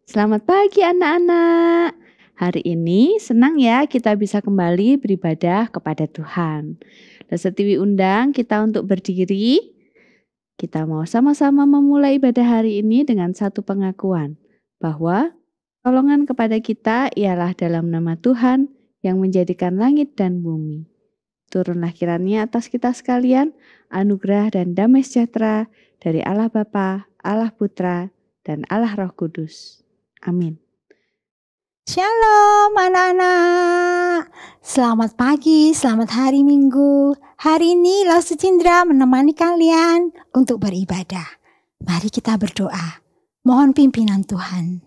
Selamat pagi anak-anak. Hari ini senang ya kita bisa kembali beribadah kepada Tuhan. Lesetiwi undang kita untuk berdiri. Kita mau sama-sama memulai ibadah hari ini dengan satu pengakuan bahwa tolongan kepada kita ialah dalam nama Tuhan yang menjadikan langit dan bumi. Turunlah kiranya atas kita sekalian anugerah dan damai sejahtera dari Allah Bapa, Allah Putra, dan Allah Roh Kudus. Amin. Shalom anak-anak. Selamat pagi, selamat hari Minggu. Hari ini Laus Cindra menemani kalian untuk beribadah. Mari kita berdoa. Mohon pimpinan Tuhan.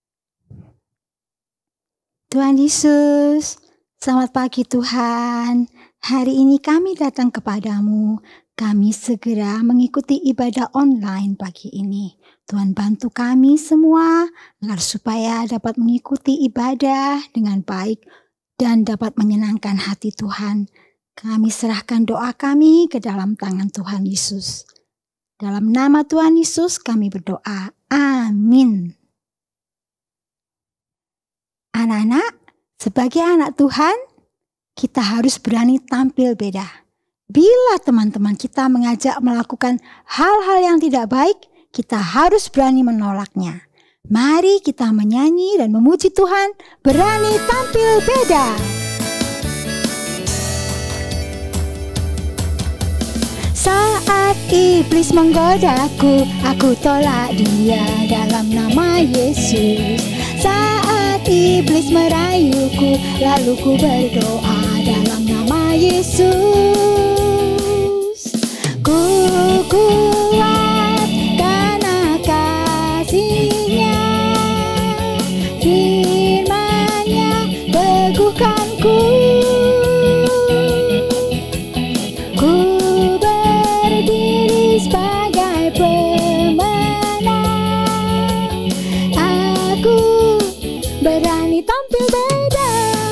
Tuhan Yesus, selamat pagi Tuhan. Hari ini kami datang kepadamu. Kami segera mengikuti ibadah online pagi ini. Tuhan bantu kami semua agar supaya dapat mengikuti ibadah dengan baik dan dapat menyenangkan hati Tuhan. Kami serahkan doa kami ke dalam tangan Tuhan Yesus. Dalam nama Tuhan Yesus kami berdoa. Amin. Anak-anak, sebagai anak Tuhan, kita harus berani tampil beda. Bila teman-teman kita mengajak melakukan hal-hal yang tidak baik, kita harus berani menolaknya. Mari kita menyanyi dan memuji Tuhan, berani tampil beda. Saat iblis menggodaku, aku tolak dia dalam nama Yesus. Saat iblis merayuku, lalu ku berdoa dalam nama Yesus. Ku kuat karena kasih-Nya, firman-Nya teguhkanku. Ku berdiri sebagai pemenang. Aku berani tampil beda.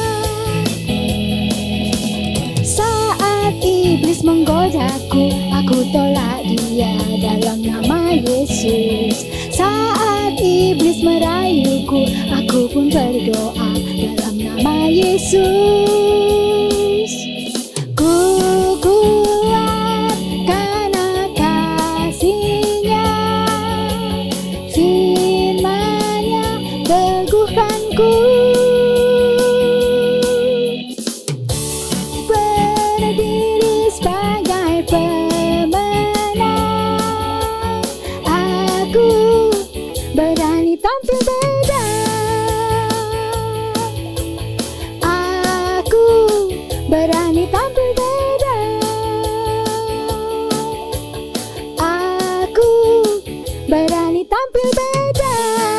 Saat iblis menggodaku, aku tolak dia dalam nama Yesus. Saat iblis merayuku, aku pun berdoa dalam nama Yesus. Ku kuat karena kasih-Nya, firman-Nya teguhkanku. Berdiri sebagai pemenang. Aku berani tampil beda. Aku berani tampil beda. Aku berani tampil beda.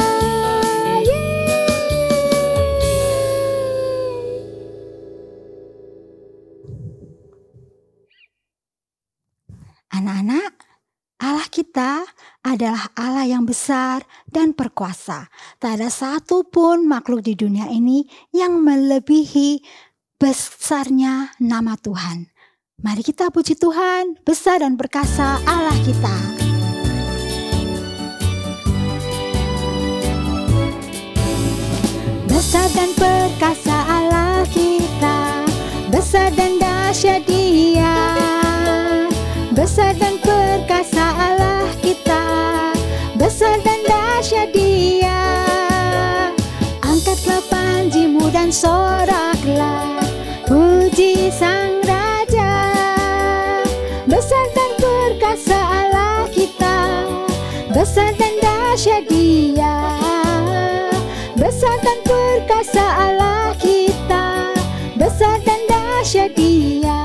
Anak-anak, Allah kita adalah Allah yang besar dan berkuasa. Tak ada satupun makhluk di dunia ini yang melebihi besarnya nama Tuhan. Mari kita puji Tuhan, besar dan perkasa Allah kita. Besar dan perkasa Allah kita, besar dan dahsyat Dia. Besar dan perkasa Allah kita, besar dan dahsyat Dia. Angkatlah panjimu dan soraklah, puji Sang Raja. Besar dan perkasa Allah kita, besar dan dahsyat Dia. Besar dan perkasa Allah kita, besar dan dahsyat Dia.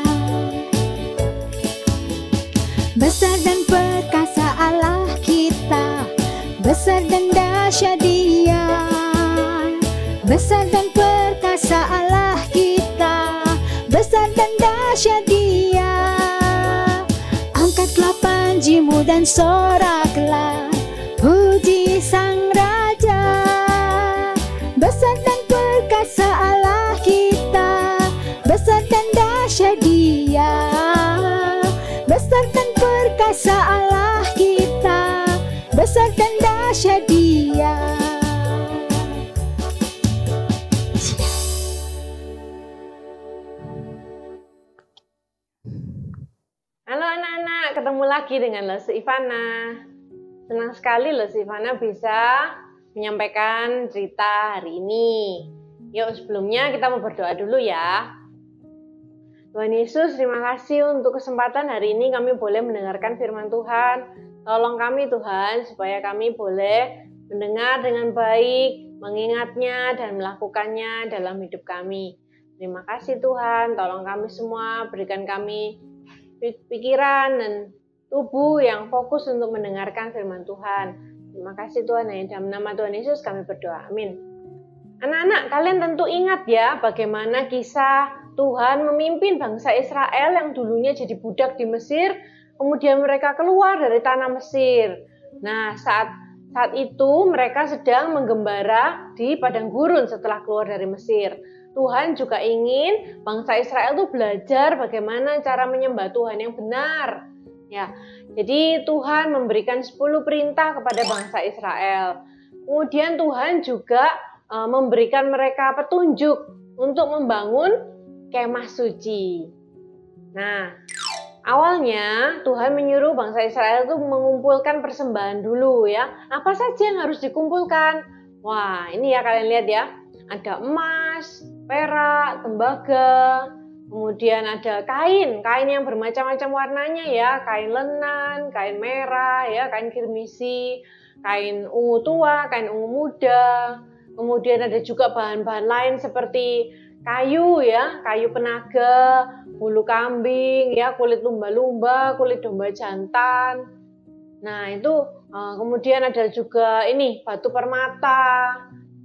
Besar dan perkasa Allah kita, besar dan dahsyat Dia. Besar dan perkasa Allah kita, besar dan dahsyat Dia. Angkatlah panjimu dan soraklah, puji Sang Raja. Besar dan perkasa Allah kita, besar dan dahsyat Dia. Besar dan perkasa Allah kita, besar dan dahsyat Dia. lagi dengan Lesti Ivana. Senang sekali Lesti Ivana bisa menyampaikan cerita hari ini. Yuk sebelumnya kita mau berdoa dulu ya. Tuhan Yesus, terima kasih untuk kesempatan hari ini kami boleh mendengarkan firman Tuhan. Tolong kami Tuhan supaya kami boleh mendengar dengan baik, mengingatnya dan melakukannya dalam hidup kami. Terima kasih Tuhan, tolong kami semua, berikan kami pikiran dan tubuh yang fokus untuk mendengarkan firman Tuhan. Terima kasih Tuhan, dalam nama Tuhan Yesus kami berdoa, amin. Anak-anak, kalian tentu ingat ya bagaimana kisah Tuhan memimpin bangsa Israel yang dulunya jadi budak di Mesir, kemudian mereka keluar dari tanah Mesir. Nah, saat itu mereka sedang menggembara di padang gurun setelah keluar dari Mesir. Tuhan juga ingin bangsa Israel itu belajar bagaimana cara menyembah Tuhan yang benar. Ya, jadi Tuhan memberikan 10 perintah kepada bangsa Israel. Kemudian Tuhan juga memberikan mereka petunjuk untuk membangun kemah suci. Nah, awalnya Tuhan menyuruh bangsa Israel itu mengumpulkan persembahan dulu ya. Apa saja yang harus dikumpulkan? Wah, ini ya kalian lihat ya. Ada emas, perak, tembaga, kemudian ada kain yang bermacam-macam warnanya ya. Kain lenan, kain merah ya, kain kirmisi, kain ungu tua, kain ungu muda. Kemudian ada juga bahan-bahan lain seperti kayu ya, kayu penaga, bulu kambing, ya, kulit lumba-lumba, kulit domba jantan. Nah itu kemudian ada juga ini batu permata,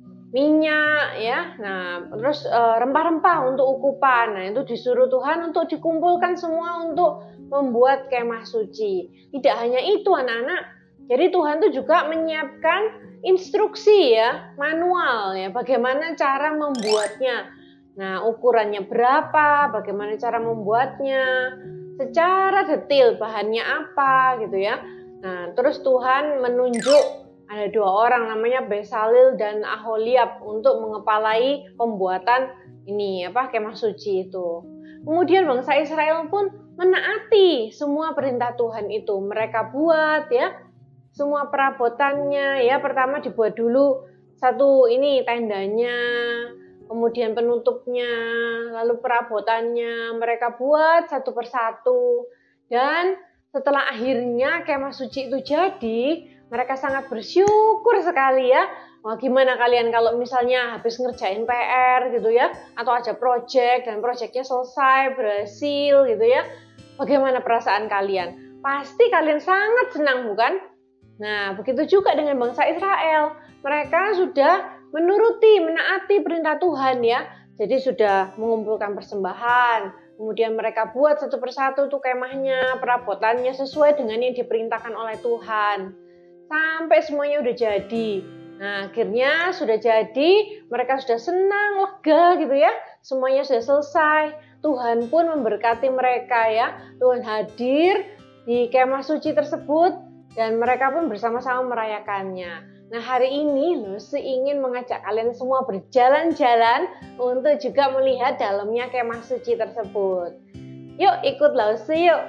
minyak, ya. Nah terus rempah-rempah untuk ukupan. Nah itu disuruh Tuhan untuk dikumpulkan semua untuk membuat kemah suci. Tidak hanya itu anak-anak. Jadi Tuhan tuh juga menyiapkan instruksi ya, manual ya, bagaimana cara membuatnya. Nah, ukurannya berapa, bagaimana cara membuatnya, secara detail bahannya apa gitu ya. Nah, terus Tuhan menunjuk ada 2 orang namanya Besalil dan Aholiab untuk mengepalai pembuatan ini kemah suci itu. Kemudian bangsa Israel pun menaati semua perintah Tuhan itu. Mereka buat ya semua perabotannya ya. Pertama dibuat dulu satu ini tendanya, kemudian penutupnya, lalu perabotannya mereka buat satu persatu. Dan setelah akhirnya kemah suci itu jadi, mereka sangat bersyukur sekali ya. Wah, gimana kalian kalau misalnya habis ngerjain PR gitu ya, atau ada project dan projectnya selesai, berhasil gitu ya. Bagaimana perasaan kalian? Pasti kalian sangat senang bukan? Nah, begitu juga dengan bangsa Israel. Mereka sudah menaati perintah Tuhan ya. Jadi sudah mengumpulkan persembahan. Kemudian mereka buat satu persatu tuh kemahnya, perabotannya sesuai dengan yang diperintahkan oleh Tuhan. Sampai semuanya udah jadi. Nah, akhirnya sudah jadi, mereka sudah senang, lega gitu ya. Semuanya sudah selesai. Tuhan pun memberkati mereka ya. Tuhan hadir di kemah suci tersebut. Dan mereka pun bersama-sama merayakannya. Nah hari ini Lucy ingin mengajak kalian semua berjalan-jalan untuk juga melihat dalamnya kemah suci tersebut. Yuk ikut Lucy yuk.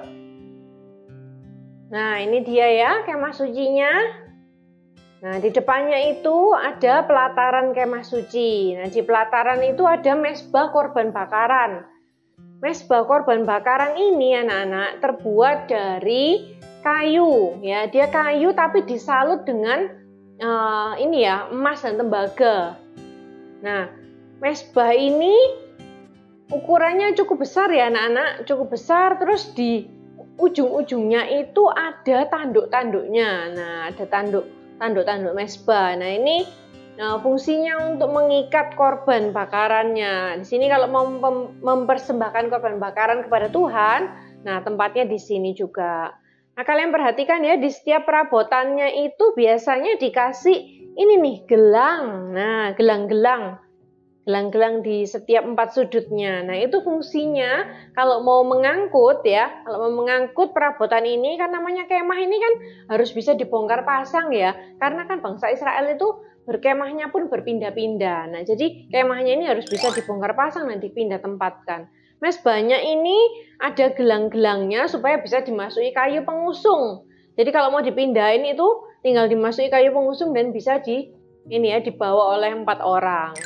Nah ini dia ya kemah sucinya. Nah di depannya itu ada pelataran kemah suci. Nah di pelataran itu ada mezbah korban bakaran. Mezbah korban bakaran ini anak-anak terbuat dari kayu ya, dia kayu tapi disalut dengan emas dan tembaga. Nah, mezbah ini ukurannya cukup besar ya anak-anak, cukup besar. Terus di ujung-ujungnya itu ada tanduk-tanduknya. Nah, ada tanduk-tanduk mezbah. Nah, ini fungsinya untuk mengikat korban bakarannya. Di sini kalau mau mempersembahkan korban bakaran kepada Tuhan, nah tempatnya di sini juga. Nah, kalian perhatikan ya, di setiap perabotannya itu biasanya dikasih ini nih, gelang. Nah, gelang-gelang di setiap 4 sudutnya. Nah, itu fungsinya kalau mau mengangkut ya, kalau mau mengangkut perabotan ini kan namanya kemah ini kan harus bisa dibongkar pasang ya. Karena kan bangsa Israel itu berkemahnya pun berpindah-pindah. Nah, jadi kemahnya ini harus bisa dibongkar pasang dan dipindah tempatkan. Mezbahnya ini ada gelang-gelangnya supaya bisa dimasuki kayu pengusung. Jadi kalau mau dipindahin itu tinggal dimasuki kayu pengusung dan bisa dibawa oleh 4 orang.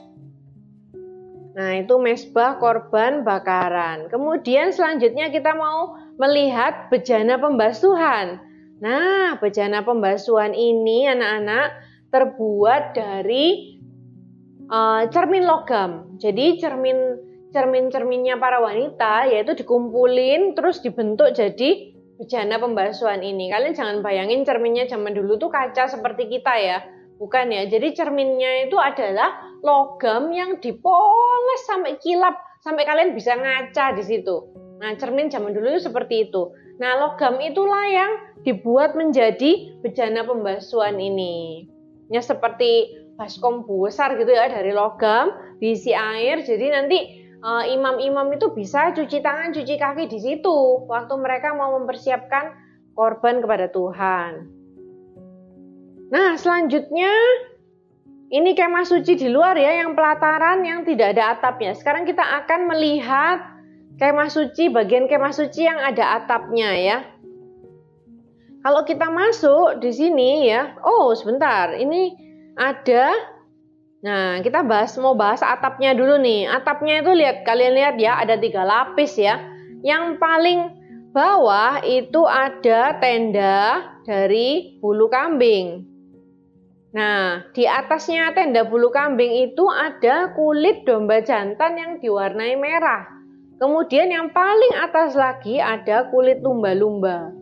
Nah, itu mezbah korban bakaran. Kemudian selanjutnya kita mau melihat bejana pembasuhan. Nah, bejana pembasuhan ini anak-anak terbuat dari cermin logam. Jadi cermin-cerminnya para wanita yaitu dikumpulin terus dibentuk jadi bejana pembasuhan ini. Kalian jangan bayangin cerminnya zaman dulu tuh kaca seperti kita ya. Bukan ya. Jadi cerminnya itu adalah logam yang dipoles sampai kilap, sampai kalian bisa ngaca di situ. Nah, cermin zaman dulu itu seperti itu. Nah, logam itulah yang dibuat menjadi bejana pembasuhan ini. Ya, seperti baskom besar gitu ya, dari logam, diisi air. Jadi nanti imam-imam itu bisa cuci tangan, cuci kaki di situ waktu mereka mau mempersiapkan korban kepada Tuhan. Nah, selanjutnya ini kemah suci di luar ya, yang pelataran yang tidak ada atapnya. Sekarang kita akan melihat kemah suci, bagian kemah suci yang ada atapnya ya. Kalau kita masuk di sini ya, oh sebentar, ini ada. Nah, kita mau bahas atapnya dulu nih. Atapnya itu kalian lihat ya, ada 3 lapis ya. Yang paling bawah itu ada tenda dari bulu kambing. Nah, di atasnya tenda bulu kambing itu ada kulit domba jantan yang diwarnai merah. Kemudian yang paling atas lagi ada kulit lumba-lumba.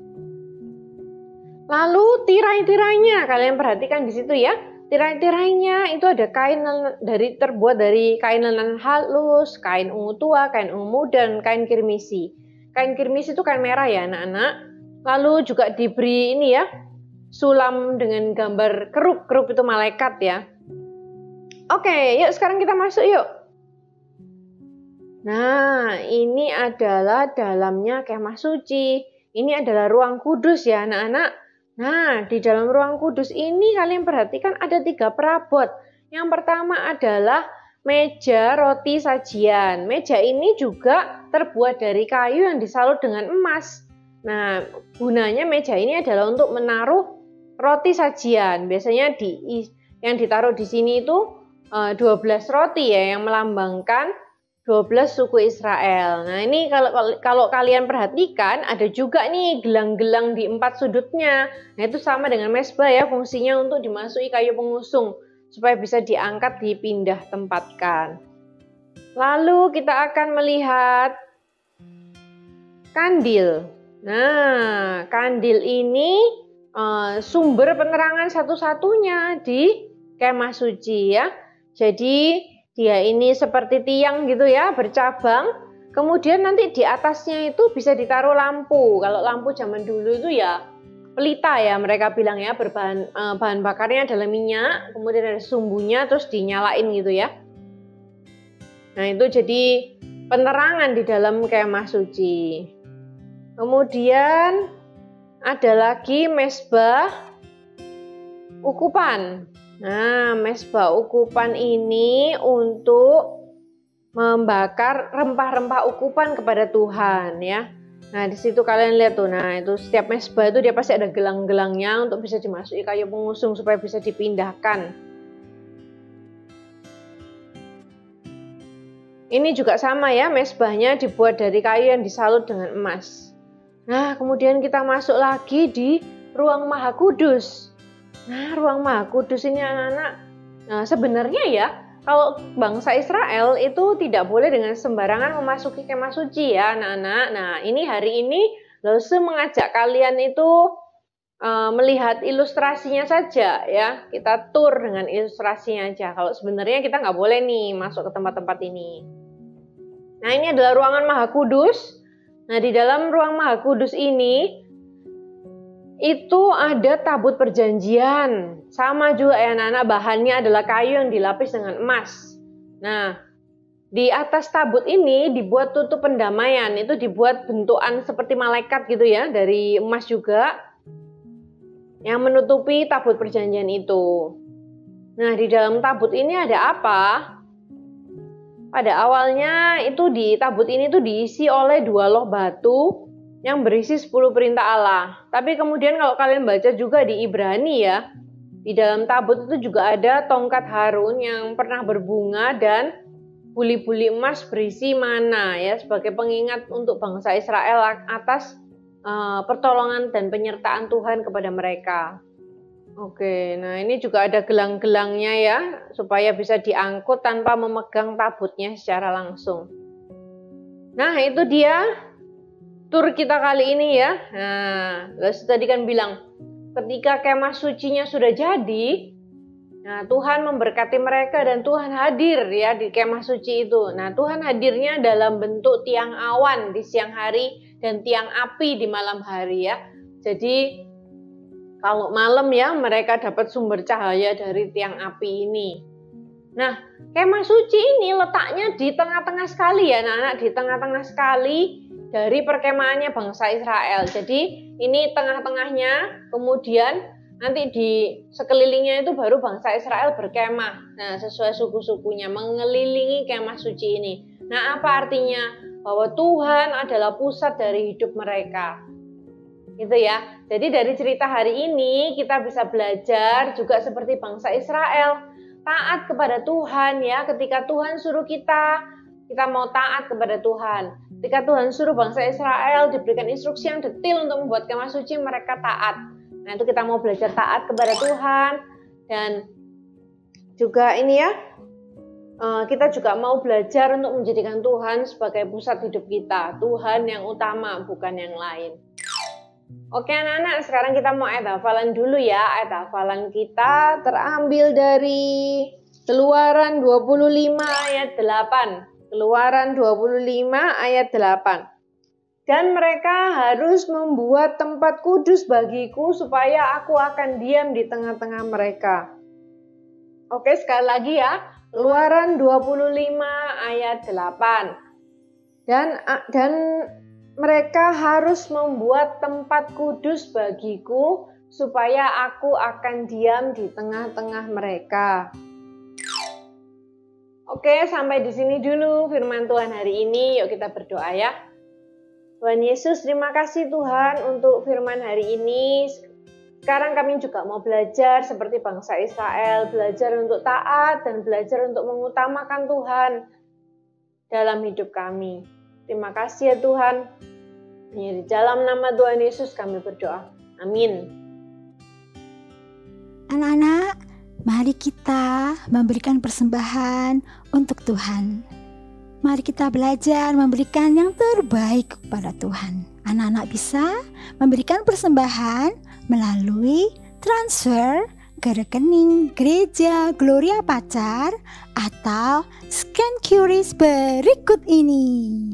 Lalu tirai-tirainya, kalian perhatikan di situ ya. Tirai-tirainya itu ada kain terbuat dari kain lenan halus, kain ungu tua, kain ungu muda, dan kain kirmisi. Kain kirmisi itu kain merah ya anak-anak. Lalu juga diberi ini ya, sulam dengan gambar keruk itu malaikat ya. Oke, yuk sekarang kita masuk yuk. Nah, ini adalah dalamnya kemah suci. Ini adalah ruang kudus ya anak-anak. Nah, di dalam ruang kudus ini kalian perhatikan ada 3 perabot. Yang pertama adalah meja roti sajian. Meja ini juga terbuat dari kayu yang disalut dengan emas. Nah, gunanya meja ini adalah untuk menaruh roti sajian. Biasanya yang ditaruh di sini itu 12 roti ya, yang melambangkan 12 suku Israel. Nah, ini kalau kalian perhatikan ada juga nih gelang-gelang di 4 sudutnya. Nah, itu sama dengan mezbah ya, fungsinya untuk dimasuki kayu pengusung supaya bisa diangkat, dipindah tempatkan. Lalu kita akan melihat kandil. Nah, kandil ini sumber penerangan satu-satunya di kemah suci ya. Jadi dia ini seperti tiang gitu ya, bercabang. Kemudian nanti di atasnya itu bisa ditaruh lampu. Kalau lampu zaman dulu itu ya pelita ya, mereka bilang ya, bahan bakarnya adalah minyak, kemudian ada sumbunya terus dinyalain gitu ya. Nah, itu jadi penerangan di dalam kemah suci. Kemudian ada lagi mezbah ukupan. Nah, mezbah ukupan ini untuk membakar rempah-rempah ukupan kepada Tuhan ya. Nah, di situ kalian lihat tuh. Nah, itu setiap mezbah itu dia pasti ada gelang-gelangnya untuk bisa dimasuki kayu pengusung supaya bisa dipindahkan. Ini juga sama ya, mezbahnya dibuat dari kayu yang disalut dengan emas. Nah, kemudian kita masuk lagi di ruang Maha Kudus. Nah, ruang Maha Kudus ini anak-anak, nah sebenarnya ya, kalau bangsa Israel itu tidak boleh dengan sembarangan memasuki kemah suci ya anak-anak. Nah, ini hari ini Lose mengajak kalian itu melihat ilustrasinya saja ya. Kita tur dengan ilustrasinya aja. Kalau sebenarnya kita nggak boleh nih masuk ke tempat-tempat ini. Nah, ini adalah ruangan Maha Kudus. Nah, di dalam ruang Maha Kudus ini itu ada tabut perjanjian. Sama juga ya anak-anak, bahannya adalah kayu yang dilapis dengan emas. Nah, di atas tabut ini dibuat tutup pendamaian. Itu dibuat bentukan seperti malaikat gitu ya, dari emas juga, yang menutupi tabut perjanjian itu. Nah, di dalam tabut ini ada apa? pada awalnya itu di tabut ini tuh diisi oleh 2 loh batu yang berisi 10 perintah Allah. Tapi kemudian kalau kalian baca juga di Ibrani ya, di dalam tabut itu juga ada tongkat Harun yang pernah berbunga dan buli-buli emas berisi mana ya, sebagai pengingat untuk bangsa Israel atas pertolongan dan penyertaan Tuhan kepada mereka. Oke, nah ini juga ada gelang-gelangnya ya, supaya bisa diangkut tanpa memegang tabutnya secara langsung. Nah itu dia tur kita kali ini ya. Nah, terus tadi kan bilang, ketika kemah sucinya sudah jadi, nah Tuhan memberkati mereka dan Tuhan hadir ya di kemah suci itu. Nah Tuhan hadirnya dalam bentuk tiang awan di siang hari dan tiang api di malam hari ya. Jadi kalau malam ya mereka dapat sumber cahaya dari tiang api ini. Nah kemah suci ini letaknya di tengah-tengah sekali ya anak-anak, di tengah-tengah sekali dari perkemahannya bangsa Israel. Jadi ini tengah-tengahnya, kemudian nanti di sekelilingnya itu baru bangsa Israel berkemah. Nah sesuai suku-sukunya mengelilingi kemah suci ini. Nah apa artinya? Bahwa Tuhan adalah pusat dari hidup mereka. Gitu ya. Jadi dari cerita hari ini kita bisa belajar juga seperti bangsa Israel, taat kepada Tuhan ya. Ketika Tuhan suruh kita mau taat kepada Tuhan. Ketika Tuhan suruh bangsa Israel diberikan instruksi yang detail untuk membuat kemah suci, mereka taat. Nah itu kita mau belajar taat kepada Tuhan. Dan juga ini ya, kita juga mau belajar untuk menjadikan Tuhan sebagai pusat hidup kita. Tuhan yang utama, bukan yang lain. Oke anak-anak, sekarang kita mau ayat hafalan dulu ya. Ayat hafalan kita terambil dari Keluaran 25 ayat 8. Keluaran 25 ayat 8. Dan mereka harus membuat tempat kudus bagiku supaya aku akan diam di tengah-tengah mereka. Oke, sekali lagi ya. Keluaran 25 ayat 8. Dan mereka harus membuat tempat kudus bagiku supaya aku akan diam di tengah-tengah mereka. Oke, sampai di sini dulu firman Tuhan hari ini. Yuk kita berdoa ya. Tuhan Yesus, terima kasih Tuhan untuk firman hari ini. Sekarang kami juga mau belajar seperti bangsa Israel, belajar untuk taat dan belajar untuk mengutamakan Tuhan dalam hidup kami. Terima kasih ya Tuhan. Di dalam nama Tuhan Yesus kami berdoa. Amin. Anak-anak, mari kita memberikan persembahan untuk Tuhan. Mari kita belajar memberikan yang terbaik kepada Tuhan. Anak-anak bisa memberikan persembahan melalui transfer ke rekening Gereja Gloria Pacar atau scan QRIS berikut ini.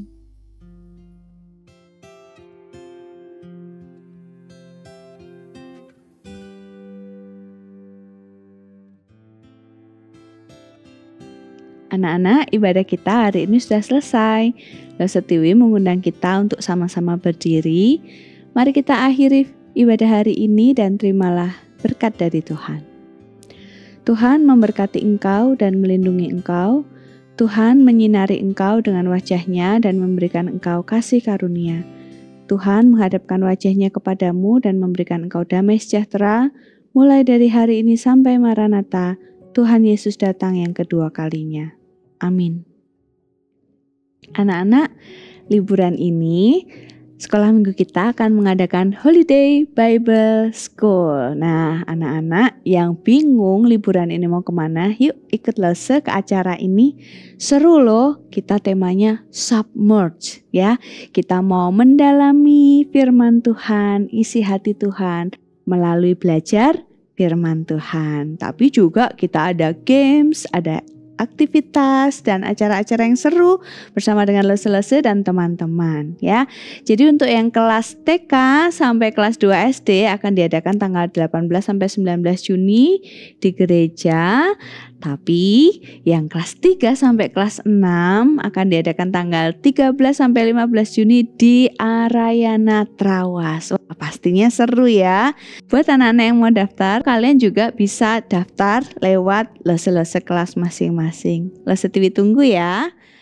Anak-anak, ibadah kita hari ini sudah selesai. Lalu Setiwi mengundang kita untuk sama-sama berdiri. Mari kita akhiri ibadah hari ini dan terimalah berkat dari Tuhan. Tuhan memberkati engkau dan melindungi engkau. Tuhan menyinari engkau dengan wajah-Nya dan memberikan engkau kasih karunia. Tuhan menghadapkan wajah-Nya kepadamu dan memberikan engkau damai sejahtera. Mulai dari hari ini sampai Maranatha, Tuhan Yesus datang yang kedua kalinya. Amin. Anak-anak, liburan ini sekolah minggu kita akan mengadakan Holiday Bible School. Nah, anak-anak yang bingung liburan ini mau kemana, yuk ikut Lese ke acara ini. Seru loh, kita temanya Submerge ya. Kita mau mendalami firman Tuhan, isi hati Tuhan melalui belajar firman Tuhan. Tapi juga kita ada games, ada aktivitas dan acara-acara yang seru bersama dengan Lese-Lese dan teman-teman ya. Jadi untuk yang kelas TK sampai kelas 2 SD akan diadakan tanggal 18 sampai 19 Juni di gereja. Tapi yang kelas 3 sampai kelas 6 akan diadakan tanggal 13 sampai 15 Juni di Arayana Trawas. Wah, pastinya seru ya. Buat anak-anak yang mau daftar, kalian juga bisa daftar lewat Lese-Lese kelas masing-masing. Lese TV tunggu ya.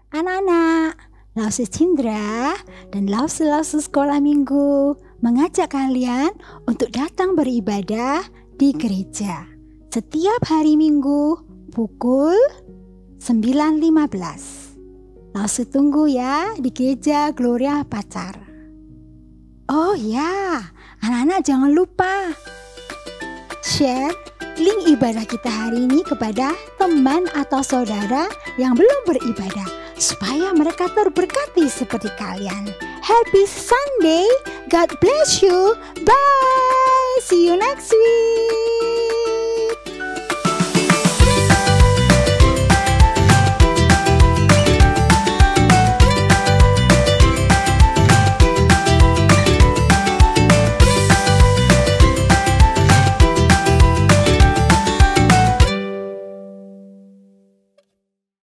Anak-anak, Lause Cindra dan Lause Sekolah Minggu mengajak kalian untuk datang beribadah di gereja setiap hari Minggu pukul 9.15. Lause tunggu ya di gereja Gloria Pacar. Oh ya, anak-anak jangan lupa share link ibadah kita hari ini kepada teman atau saudara yang belum beribadah, supaya mereka terberkati seperti kalian. Happy Sunday, God bless you, bye, see you next week.